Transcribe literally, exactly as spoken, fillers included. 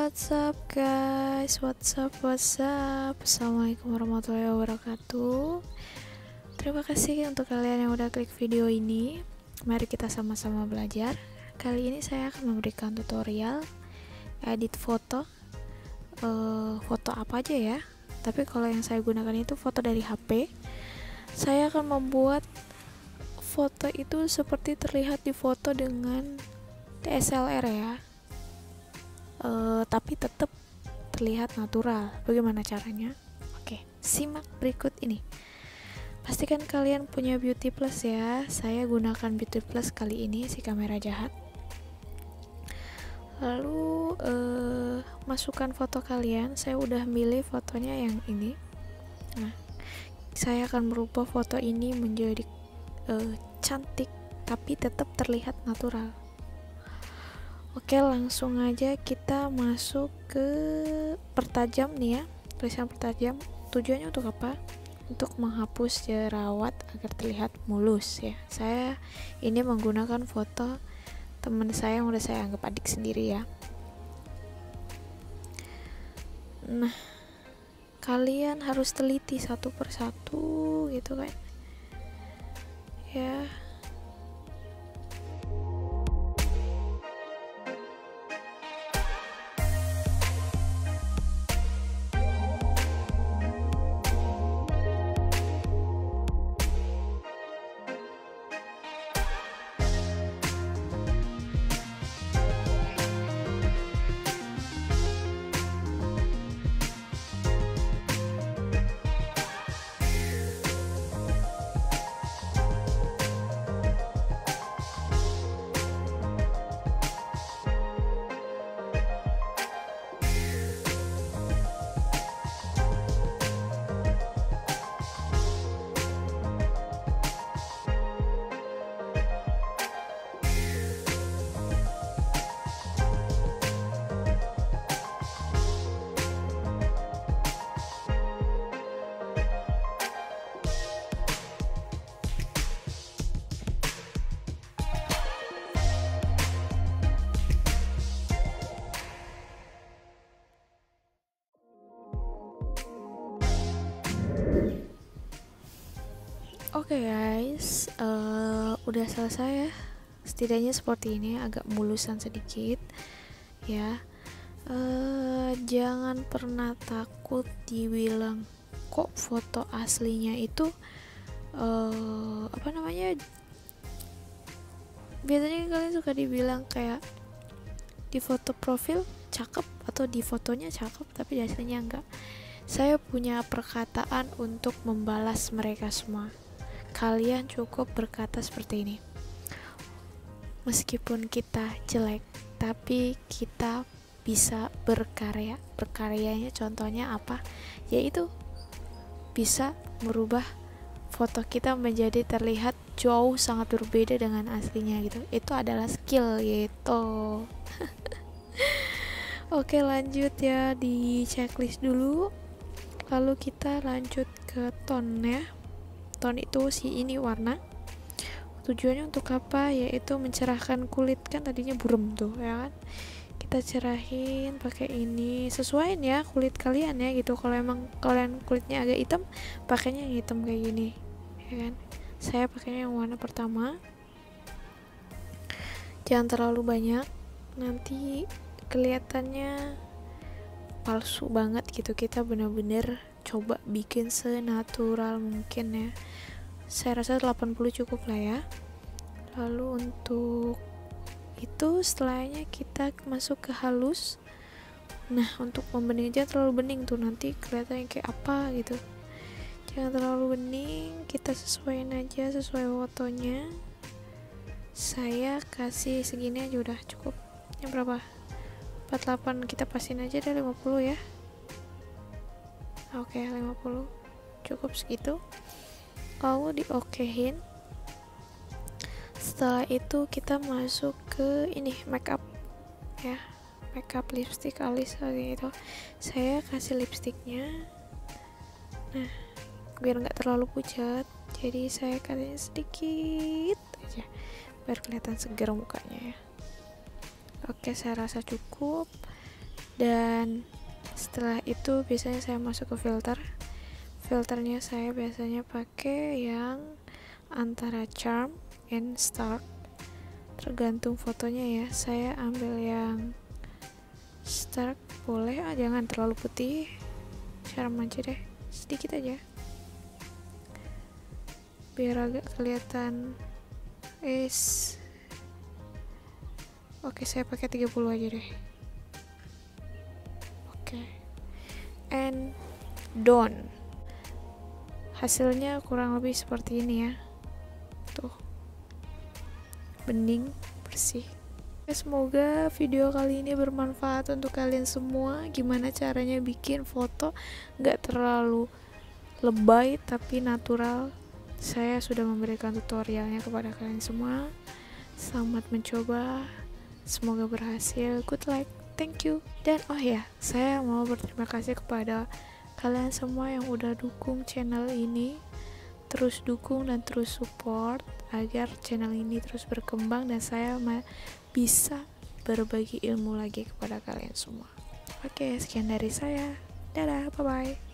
What's up guys, what's up, what's up. Assalamualaikum warahmatullahi wabarakatuh. Terima kasih untuk kalian yang udah klik video ini. Mari kita sama-sama belajar. Kali ini saya akan memberikan tutorial edit foto. uh, Foto apa aja ya, tapi kalau yang saya gunakan itu foto dari H P. Saya akan membuat foto itu seperti terlihat di foto dengan D S L R ya. Uh, tapi tetap terlihat natural. Bagaimana caranya? Oke, simak berikut ini. Pastikan kalian punya Beauty Plus ya. Saya gunakan Beauty Plus kali ini, si kamera jahat. Lalu uh, masukkan foto kalian. Saya udah milih fotonya yang ini. Nah, saya akan merubah foto ini menjadi uh, cantik tapi tetap terlihat natural. Oke, langsung aja kita masuk ke pertajam nih ya. Tulisan pertajam tujuannya untuk apa? Untuk menghapus jerawat agar terlihat mulus ya. Saya ini menggunakan foto teman saya yang udah saya anggap adik sendiri ya. Nah, kalian harus teliti satu persatu gitu kan ya. Oke okay guys, uh, udah selesai ya. Setidaknya seperti ini, agak mulusan sedikit ya. Uh, jangan pernah takut dibilang kok foto aslinya itu uh, apa namanya. Biasanya kalian suka dibilang kayak di foto profil cakep atau di fotonya cakep tapi di aslinya enggak. Saya punya perkataan untuk membalas mereka semua. Kalian cukup berkata seperti ini: meskipun kita jelek, tapi kita bisa berkarya. Berkaryanya contohnya apa? Yaitu bisa merubah foto kita menjadi terlihat jauh sangat berbeda dengan aslinya gitu. Itu adalah skill gitu. Oke, lanjut ya, di checklist dulu. Lalu kita lanjut ke tone ya. Tone itu si ini warna. Tujuannya untuk apa? Yaitu mencerahkan kulit, kan tadinya buram tuh ya kan. Kita cerahin pakai ini, sesuaiin ya kulit kalian ya gitu. Kalau emang kalian kulitnya agak hitam, pakainya yang hitam kayak gini ya kan. Saya pakainya yang warna pertama. Jangan terlalu banyak, nanti kelihatannya palsu banget gitu. Kita bener-bener coba bikin senatural mungkin ya. Saya rasa delapan puluh cukup lah ya. Lalu untuk itu setelahnya kita masuk ke halus. Nah, untuk membening jangan terlalu bening tuh, nanti kelihatannya kayak apa gitu. Jangan terlalu bening, kita sesuaiin aja sesuai fotonya. Saya kasih segini aja udah cukup. Yang berapa? empat puluh delapan, kita pasin aja deh lima puluh ya. Oke, lima puluh cukup segitu. Lalu diokehin. Setelah itu kita masuk ke ini makeup ya, makeup lipstick alis gitu. Saya kasih lipstiknya. Nah, biar nggak terlalu pucat, jadi saya kasih sedikit aja biar kelihatan segar mukanya ya. Oke, saya rasa cukup. Dan setelah itu biasanya saya masuk ke filter. Filternya saya biasanya pakai yang antara charm and stark, tergantung fotonya ya. Saya ambil yang stark boleh, ah, jangan terlalu putih, charm aja deh, sedikit aja biar agak kelihatan is. Oke, saya pakai tiga puluh aja deh. Oke, and done. Hasilnya kurang lebih seperti ini ya, tuh bening, bersih. Semoga video kali ini bermanfaat untuk kalian semua. Gimana caranya bikin foto gak terlalu lebay tapi natural. Saya sudah memberikan tutorialnya kepada kalian semua. Selamat mencoba, semoga berhasil. Good luck, thank you. Dan oh ya, saya mau berterima kasih kepada kalian semua yang udah dukung channel ini. Terus dukung dan terus support agar channel ini terus berkembang dan saya bisa berbagi ilmu lagi kepada kalian semua. Oke, sekian dari saya. Dadah, bye bye.